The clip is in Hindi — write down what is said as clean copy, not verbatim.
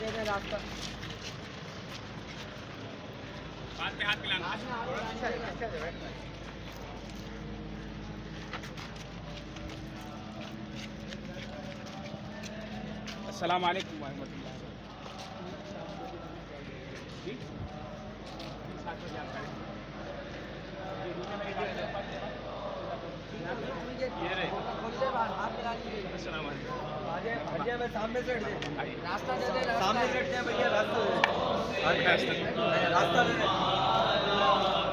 दे दे रास्ता। हाथ पे हाथ मिलाना। अस्सलाम वालेकुम रहमतुल्लाह। भैया मैं सामने से रास्ता दे दे, सामने से भैया रास्ता दे दे, रास्ता दे दे।